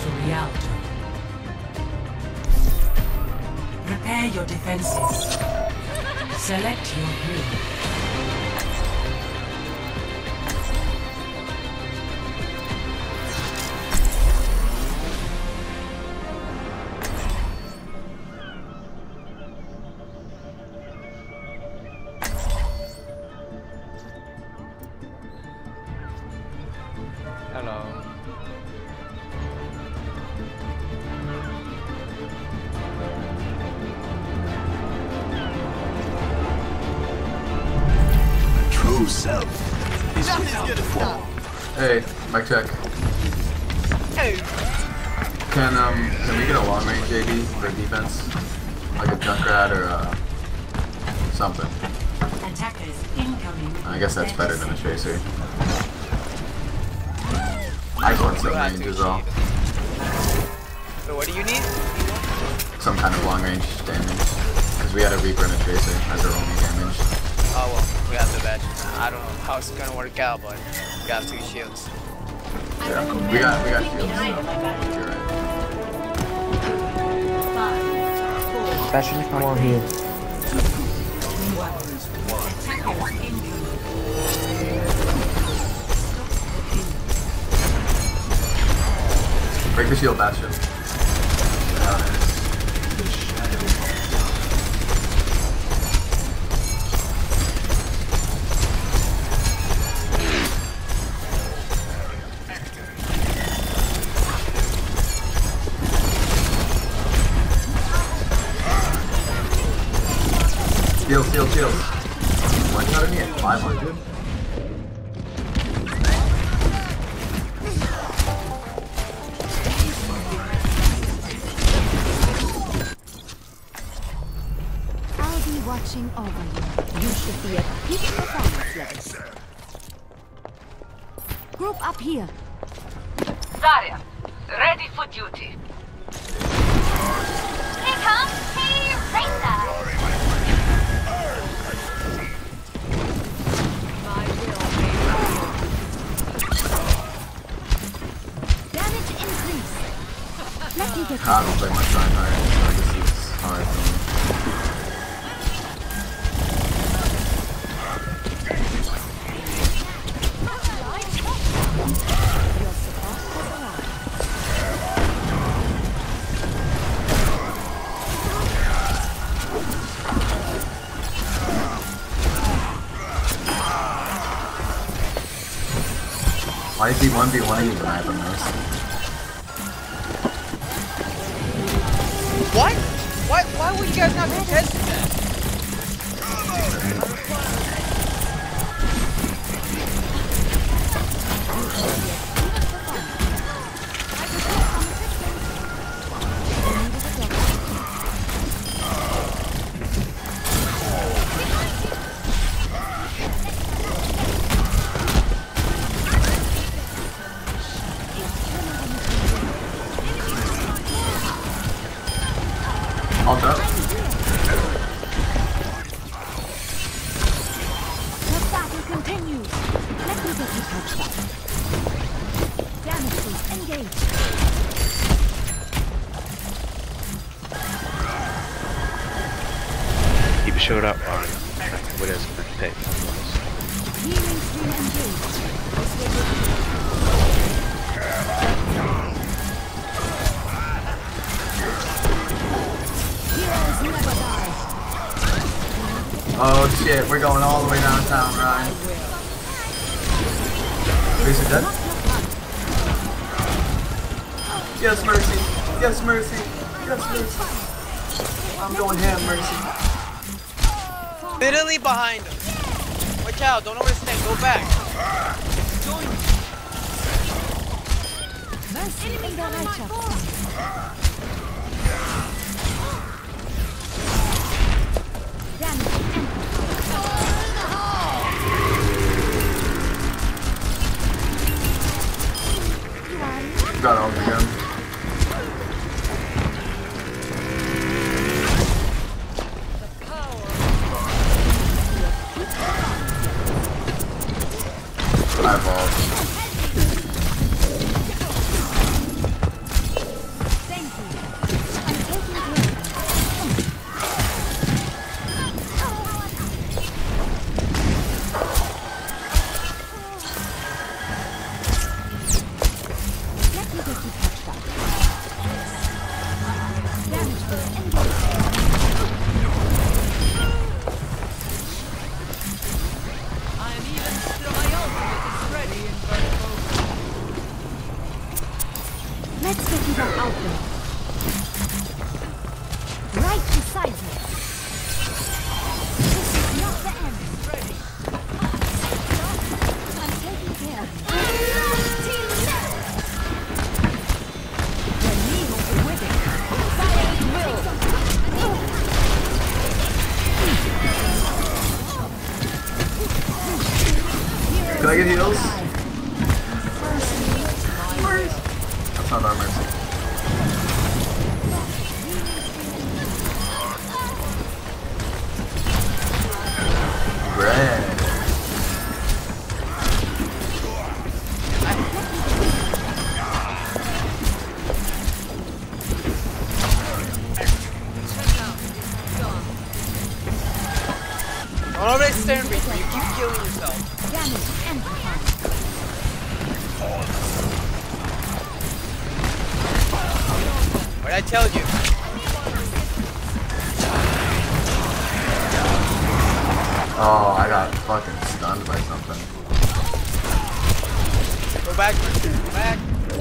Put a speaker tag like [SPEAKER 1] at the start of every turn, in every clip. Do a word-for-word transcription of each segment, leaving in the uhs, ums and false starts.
[SPEAKER 1] to Rialto. Prepare your defenses. Select your hero.
[SPEAKER 2] Hello.
[SPEAKER 3] True self is without form.
[SPEAKER 4] Hey, mic check.
[SPEAKER 2] Hey.
[SPEAKER 4] Can um can we get a long range A D for defense? Like a Junkrat or uh something.
[SPEAKER 1] Attackers incoming.
[SPEAKER 4] I guess that's better than a Tracer. I just want some range as well.
[SPEAKER 2] So what do you need?
[SPEAKER 4] Some kind of long range damage. Because we had a Reaper and a Tracer as our only damage.
[SPEAKER 2] Oh well, we have the badge. I don't know how it's gonna work out, but we got two shields.
[SPEAKER 4] Yeah, we got we got shields, so you're right.
[SPEAKER 5] Especially come on here.
[SPEAKER 4] Break the shield, Bastion. Uh, Shield, shield, shield. One shot in here. five hundred.
[SPEAKER 6] I'll be watching over you. You should be at peak performance level. Group up here.
[SPEAKER 1] Zarya, ready for duty.
[SPEAKER 7] Here comes Hey Racer!
[SPEAKER 6] Damage increase. Let me get
[SPEAKER 4] I don't play much Reinhardt, so this is hard for me. Why is he one v one even I have a mercy?
[SPEAKER 2] What? Why? Why would you guys not contest that?
[SPEAKER 4] All up.
[SPEAKER 6] the battle continues. Let me get you touched up. Damage boost engaged.
[SPEAKER 8] He showed up on what is it? Tape.
[SPEAKER 6] Healing stream engaged. Heroes never die.
[SPEAKER 4] Oh shit, we're going all the way downtown, Ryan. Is it dead? Yes, Mercy. Yes, Mercy. Yes, Mercy. I'm going ham, Mercy.
[SPEAKER 2] Literally behind him. Watch out, don't overstand, go back.
[SPEAKER 6] Mercy in the righteous.
[SPEAKER 4] Got all again. I evolved.
[SPEAKER 6] you go out there. Right beside you. This is not the end. Ready. I'm taking care of you. Team left. The Nemo is with it. Fire will.
[SPEAKER 4] Can I get heals? That's not our mercy. Red.
[SPEAKER 2] Don't always stand me, you keep killing yourself.
[SPEAKER 6] Damage amplified.
[SPEAKER 2] What did I tell you?
[SPEAKER 4] Oh, I got fucking stunned by something.
[SPEAKER 2] Go back, go back.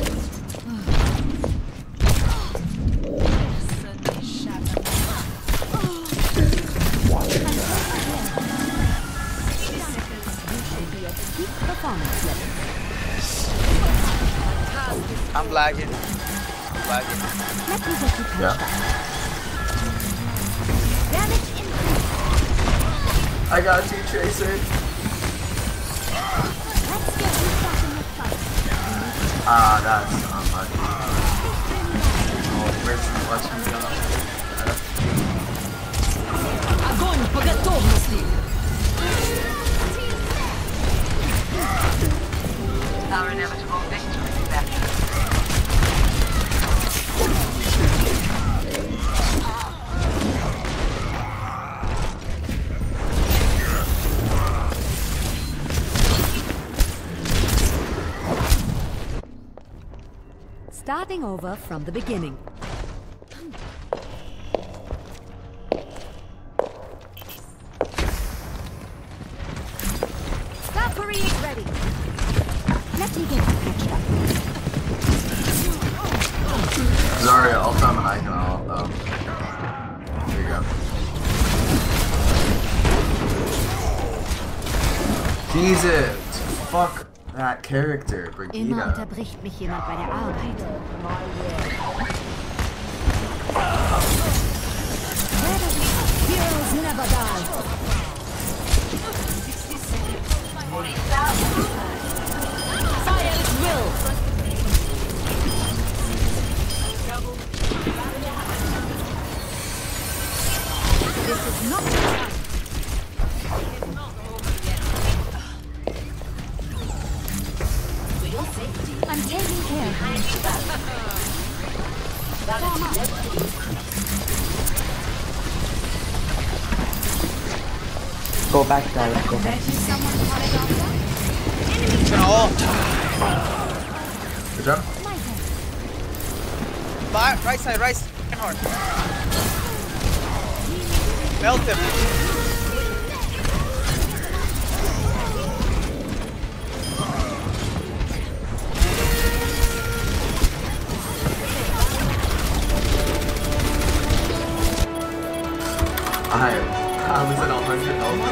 [SPEAKER 2] I'm lagging. I'm lagging.
[SPEAKER 6] Let me get you patched
[SPEAKER 4] Yeah.
[SPEAKER 6] up. Damage increase.
[SPEAKER 4] I got you, Tracer.
[SPEAKER 6] Let's get you back in the fight.
[SPEAKER 4] Ah, that's unlucky. Oh, where's the lesson gone?
[SPEAKER 1] Огонь по готовности! Our inevitable victory, Becky.
[SPEAKER 6] Starting over from the beginning. Valkyrie is ready. Let me get you patched up.
[SPEAKER 4] Zarya, I'll time an icon. I'll, um, here you go. Jesus! Fuck that character,
[SPEAKER 6] Immer
[SPEAKER 4] Brigitte.
[SPEAKER 6] unterbricht mich jemand bei der Arbeit. Heroes never die. Fire at will. This is not the time. I'm taking care of you.
[SPEAKER 5] Go back, guys. Go back.
[SPEAKER 2] It's gonna ult.
[SPEAKER 4] Good job.
[SPEAKER 2] Right, right side, right side. Hard. Melt him.
[SPEAKER 4] I, I was at one hundred health.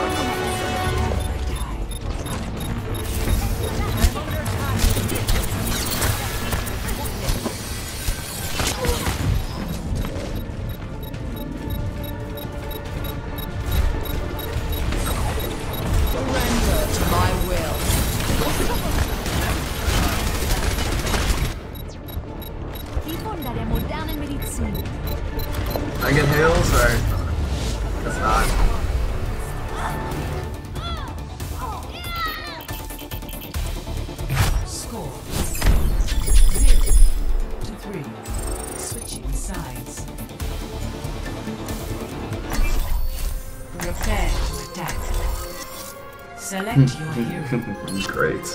[SPEAKER 1] Surrender to my will.
[SPEAKER 6] Die Wunder der modernen Medizin.
[SPEAKER 4] I get heals or it's not.
[SPEAKER 1] Score zero to three. Switching sides. Prepare to attack. Select your hero.
[SPEAKER 4] Great.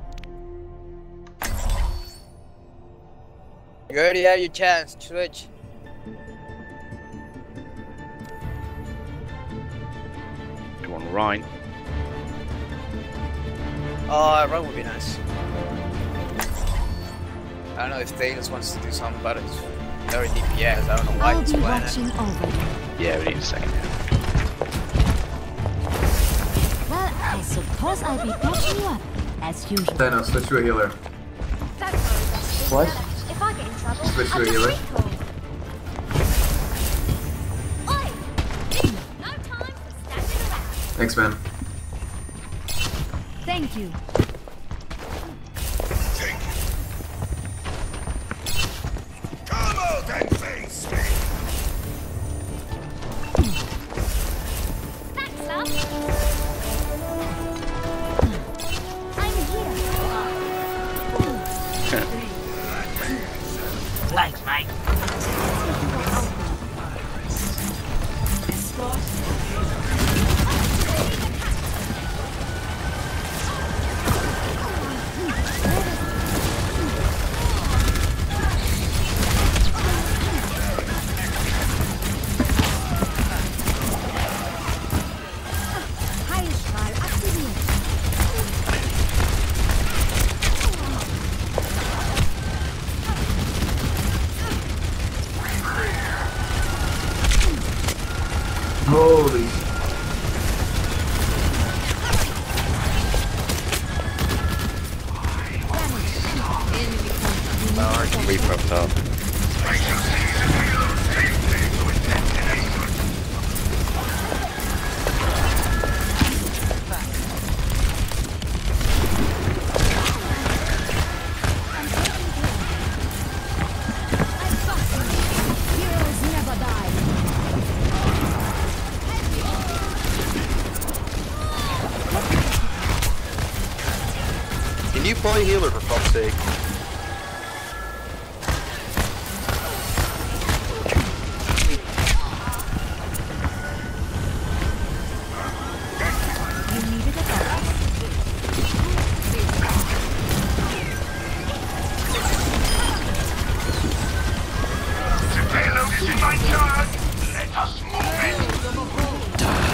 [SPEAKER 2] You already have your chance. Switch.
[SPEAKER 8] Rhine.
[SPEAKER 2] Uh, run would be nice. I don't know if Thanos wants to do something about it. It's very D P S. I don't know why
[SPEAKER 6] I'll
[SPEAKER 2] he's
[SPEAKER 6] be
[SPEAKER 2] playing
[SPEAKER 6] watching
[SPEAKER 2] it.
[SPEAKER 6] over you.
[SPEAKER 8] Yeah, we need a second.
[SPEAKER 6] Well, I suppose I'll be backing you up, as usual.
[SPEAKER 4] Thanos, switch to a healer.
[SPEAKER 5] What?
[SPEAKER 6] If I get in trouble,
[SPEAKER 4] Switch to
[SPEAKER 6] I'll
[SPEAKER 4] a
[SPEAKER 6] just
[SPEAKER 4] healer.
[SPEAKER 6] recall. Oi!
[SPEAKER 7] No time for standing around.
[SPEAKER 4] Thanks, man.
[SPEAKER 6] Thank you.
[SPEAKER 3] Come out and face me.
[SPEAKER 7] Thanks, love.
[SPEAKER 6] I'm here.
[SPEAKER 1] Thanks, mate.
[SPEAKER 6] Heilstrahl aktiviert.
[SPEAKER 4] Holy.
[SPEAKER 8] Reaper up top.
[SPEAKER 6] Heroes never die.
[SPEAKER 9] Can you play healer for fuck's sake?
[SPEAKER 6] You needed a boost.
[SPEAKER 3] This is my turn. Let us move in.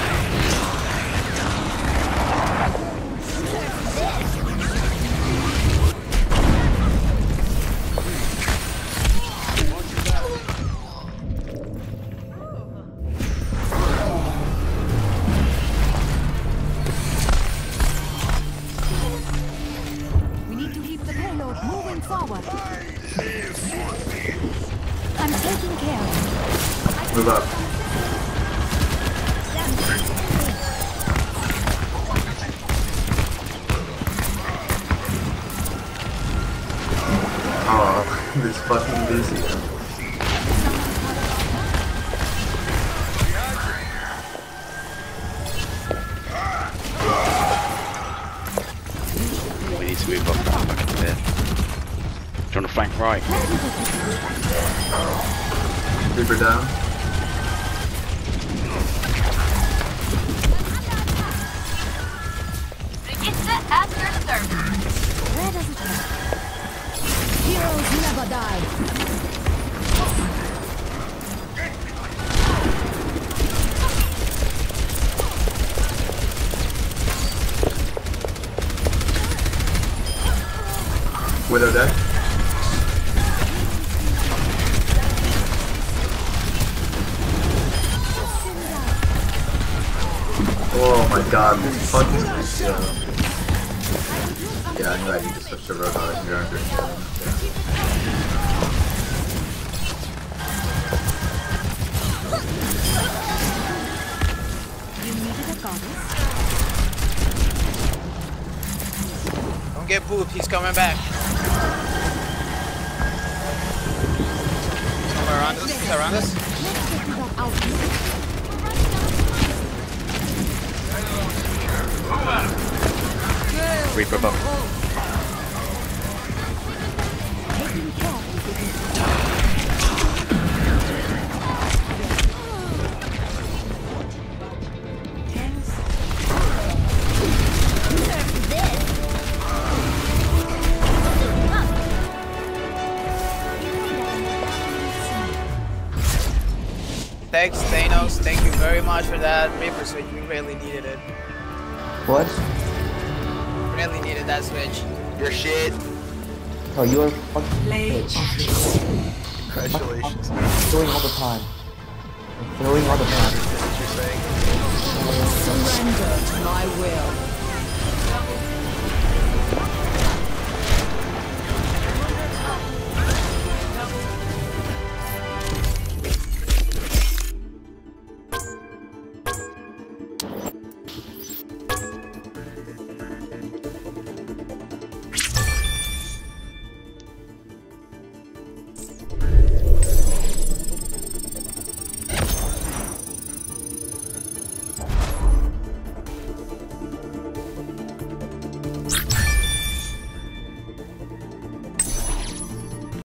[SPEAKER 6] We need to keep the payload moving forward. I'm taking care of it.
[SPEAKER 4] Move up. Oh, this fucking busy.
[SPEAKER 8] We need to move up that fucking bit. Do you want to flank right?
[SPEAKER 4] Reaper down.
[SPEAKER 7] Register as your server.
[SPEAKER 6] Where does it go? Heroes never die.
[SPEAKER 4] Widow deck. Oh my god, this fucking yeah. Yeah, I knew I need to switch to robot. You're under.
[SPEAKER 6] You needed a goddess.
[SPEAKER 2] Don't get booped, he's coming back. Somewhere around us, he's around us.
[SPEAKER 6] Let's get to that outlook.
[SPEAKER 8] Reaper above.
[SPEAKER 6] Taking care of it.
[SPEAKER 2] Thanks, Thanos. Thank you very much for that. Reaper, so you really needed it.
[SPEAKER 10] What?
[SPEAKER 2] Really needed that switch.
[SPEAKER 9] Your shit.
[SPEAKER 10] Oh, you're fucking
[SPEAKER 1] Play
[SPEAKER 10] bitch.
[SPEAKER 9] Congratulations.
[SPEAKER 10] Throwing all the time. Throwing all the time.
[SPEAKER 9] That's what you're saying.
[SPEAKER 1] surrender to my will.